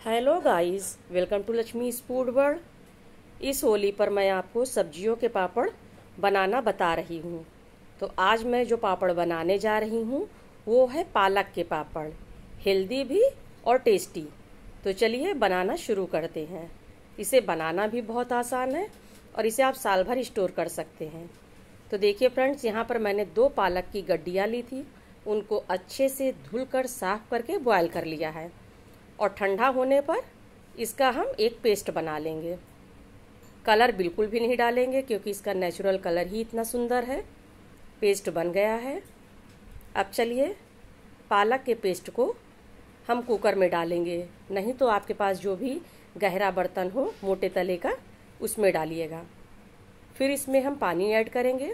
Hello guys, welcome to Lakshmi food world. इस होली पर मैं आपको सब्जियों के पापड़ बनाना बता रही हूँ। तो आज मैं जो पापड़ बनाने जा रही हूँ वो है पालक के पापड़, हेल्दी भी और टेस्टी। तो चलिए बनाना शुरू करते हैं। इसे बनाना भी बहुत आसान है और इसे आप साल भर स्टोर कर सकते हैं। तो देखिए फ्रेंड्स, यहाँ पर मैंने 2 पालक की गड्डियाँ ली थी। उनको अच्छे से धुलकर साफ करके बॉयल कर लिया है और ठंडा होने पर इसका हम एक पेस्ट बना लेंगे। कलर बिल्कुल भी नहीं डालेंगे क्योंकि इसका नेचुरल कलर ही इतना सुंदर है। पेस्ट बन गया है। अब चलिए पालक के पेस्ट को हम कुकर में डालेंगे, नहीं तो आपके पास जो भी गहरा बर्तन हो मोटे तले का उसमें डालिएगा। फिर इसमें हम पानी ऐड करेंगे।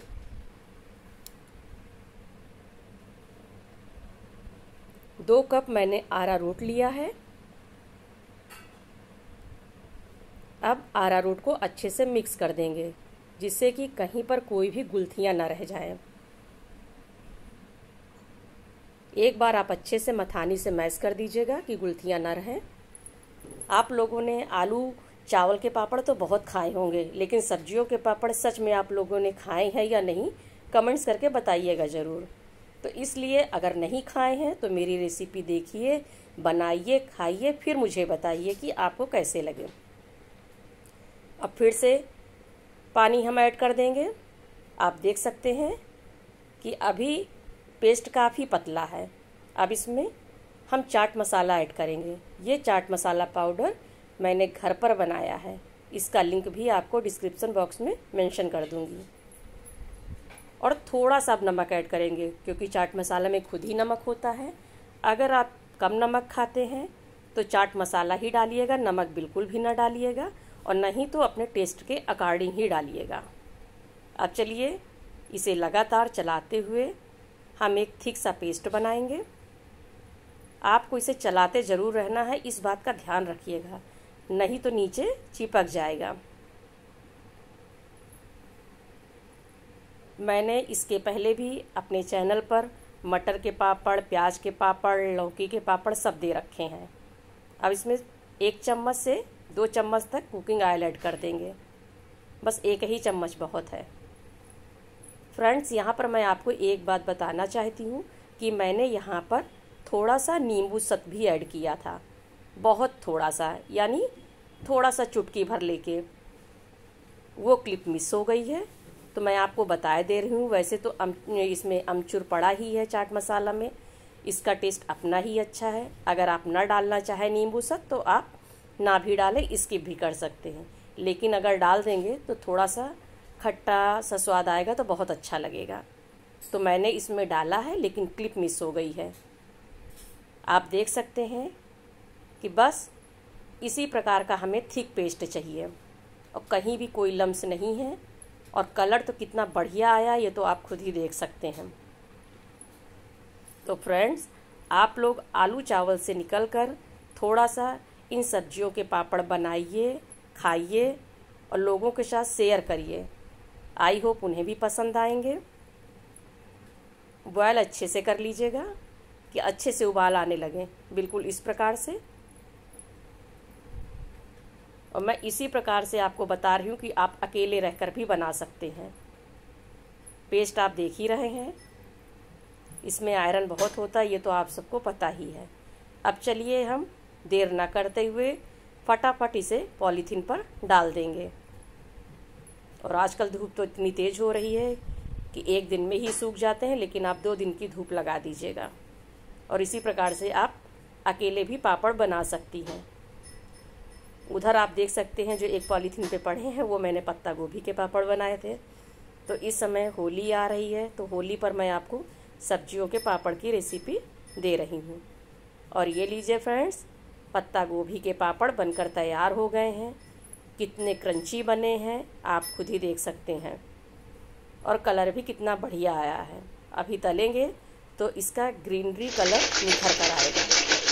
दो कप मैंने अरारोट लिया है। अब अरारोट को अच्छे से मिक्स कर देंगे जिससे कि कहीं पर कोई भी गुलथियां न रह जाए। एक बार आप अच्छे से मथानी से मैश कर दीजिएगा कि गुलथियां न रहें। आप लोगों ने आलू चावल के पापड़ तो बहुत खाए होंगे, लेकिन सब्जियों के पापड़ सच में आप लोगों ने खाए हैं या नहीं, कमेंट्स करके बताइएगा ज़रूर। तो इसलिए अगर नहीं खाए हैं तो मेरी रेसिपी देखिए, बनाइए, खाइए, फिर मुझे बताइए कि आपको कैसे लगे। अब फिर से पानी हम ऐड कर देंगे। आप देख सकते हैं कि अभी पेस्ट काफ़ी पतला है। अब इसमें हम चाट मसाला ऐड करेंगे। ये चाट मसाला पाउडर मैंने घर पर बनाया है, इसका लिंक भी आपको डिस्क्रिप्शन बॉक्स में मेंशन कर दूंगी। और थोड़ा सा अब नमक ऐड करेंगे क्योंकि चाट मसाला में खुद ही नमक होता है। अगर आप कम नमक खाते हैं तो चाट मसाला ही डालिएगा, नमक बिल्कुल भी ना डालिएगा, और नहीं तो अपने टेस्ट के अकॉर्डिंग ही डालिएगा। अब चलिए इसे लगातार चलाते हुए हम एक थिक सा पेस्ट बनाएंगे। आपको इसे चलाते ज़रूर रहना है, इस बात का ध्यान रखिएगा, नहीं तो नीचे चिपक जाएगा। मैंने इसके पहले भी अपने चैनल पर मटर के पापड़, प्याज के पापड़, लौकी के पापड़ सब दे रखे हैं। अब इसमें 1 चम्मच से 2 चम्मच तक कुकिंग ऑयल ऐड कर देंगे। बस 1 ही चम्मच बहुत है। फ्रेंड्स, यहाँ पर मैं आपको एक बात बताना चाहती हूँ कि मैंने यहाँ पर थोड़ा सा नींबू सत भी ऐड किया था, बहुत थोड़ा सा, यानी थोड़ा सा चुटकी भर लेके। वो क्लिप मिस हो गई है तो मैं आपको बता दे रही हूँ। वैसे तो इसमें अमचूर पड़ा ही है चाट मसाला में, इसका टेस्ट अपना ही अच्छा है। अगर आप ना डालना चाहें नींबू सत तो आप ना भी डालें, स्किप भी कर सकते हैं, लेकिन अगर डाल देंगे तो थोड़ा सा खट्टा सा स्वाद आएगा तो बहुत अच्छा लगेगा। तो मैंने इसमें डाला है लेकिन क्लिप मिस हो गई है। आप देख सकते हैं कि बस इसी प्रकार का हमें थिक पेस्ट चाहिए और कहीं भी कोई लम्स नहीं है। और कलर तो कितना बढ़िया आया ये तो आप खुद ही देख सकते हैं। तो फ्रेंड्स, आप लोग आलू चावल से निकलकर थोड़ा सा इन सब्जियों के पापड़ बनाइए, खाइए और लोगों के साथ शेयर करिए। आई होप उन्हें भी पसंद आएंगे। बॉयल अच्छे से कर लीजिएगा कि अच्छे से उबाल आने लगे, बिल्कुल इस प्रकार से। और मैं इसी प्रकार से आपको बता रही हूँ कि आप अकेले रहकर भी बना सकते हैं। पेस्ट आप देख ही रहे हैं, इसमें आयरन बहुत होता है, ये तो आप सबको पता ही है। अब चलिए हम देर ना करते हुए फटाफट इसे पॉलीथीन पर डाल देंगे। और आजकल धूप तो इतनी तेज़ हो रही है कि 1 दिन में ही सूख जाते हैं, लेकिन आप 2 दिन की धूप लगा दीजिएगा और इसी प्रकार से आप अकेले भी पापड़ बना सकती हैं। उधर आप देख सकते हैं जो एक पॉलीथीन पे पड़े हैं वो मैंने पत्ता गोभी के पापड़ बनाए थे। तो इस समय होली आ रही है तो होली पर मैं आपको सब्जियों के पापड़ की रेसिपी दे रही हूँ। और ये लीजिए फ्रेंड्स, पत्ता गोभी के पापड़ बनकर तैयार हो गए हैं। कितने क्रंची बने हैं आप खुद ही देख सकते हैं और कलर भी कितना बढ़िया आया है। अभी तलेंगे तो इसका ग्रीनरी कलर निखर कर आएगा।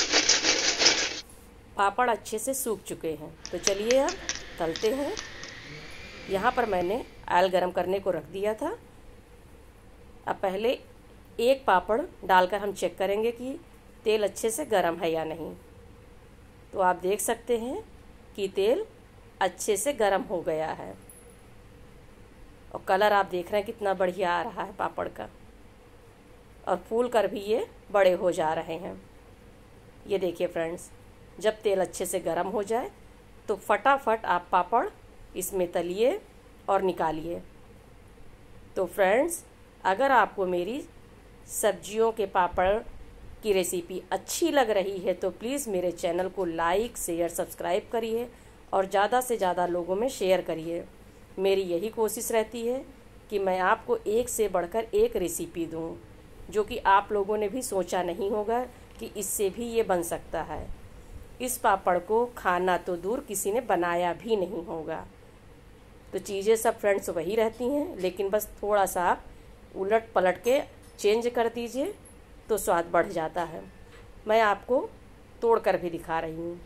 पापड़ अच्छे से सूख चुके हैं तो चलिए अब तलते हैं। यहाँ पर मैंने ऑयल गरम करने को रख दिया था। अब पहले एक पापड़ डालकर हम चेक करेंगे कि तेल अच्छे से गर्म है या नहीं। तो आप देख सकते हैं कि तेल अच्छे से गर्म हो गया है और कलर आप देख रहे हैं कितना बढ़िया आ रहा है पापड़ का, और फूल कर भी ये बड़े हो जा रहे हैं। ये देखिए फ्रेंड्स, जब तेल अच्छे से गर्म हो जाए तो फटाफट आप पापड़ इसमें तलिए और निकालिए। तो फ्रेंड्स, अगर आपको मेरी सब्जियों के पापड़ की रेसिपी अच्छी लग रही है तो प्लीज़ मेरे चैनल को लाइक, शेयर, सब्सक्राइब करिए और ज़्यादा से ज़्यादा लोगों में शेयर करिए। मेरी यही कोशिश रहती है कि मैं आपको एक से बढ़कर एक रेसिपी दूं, जो कि आप लोगों ने भी सोचा नहीं होगा कि इससे भी ये बन सकता है। इस पापड़ को खाना तो दूर, किसी ने बनाया भी नहीं होगा। तो चीज़ें सब फ्रेंड्स वही रहती हैं, लेकिन बस थोड़ा सा आप उलट पलट के चेंज कर दीजिए तो स्वाद बढ़ जाता है। मैं आपको तोड़ कर भी दिखा रही हूँ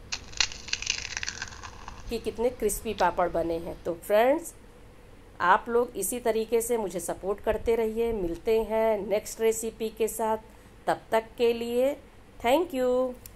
कि कितने क्रिस्पी पापड़ बने हैं। तो फ्रेंड्स, आप लोग इसी तरीके से मुझे सपोर्ट करते रहिए। मिलते हैं नेक्स्ट रेसिपी के साथ, तब तक के लिए थैंक यू।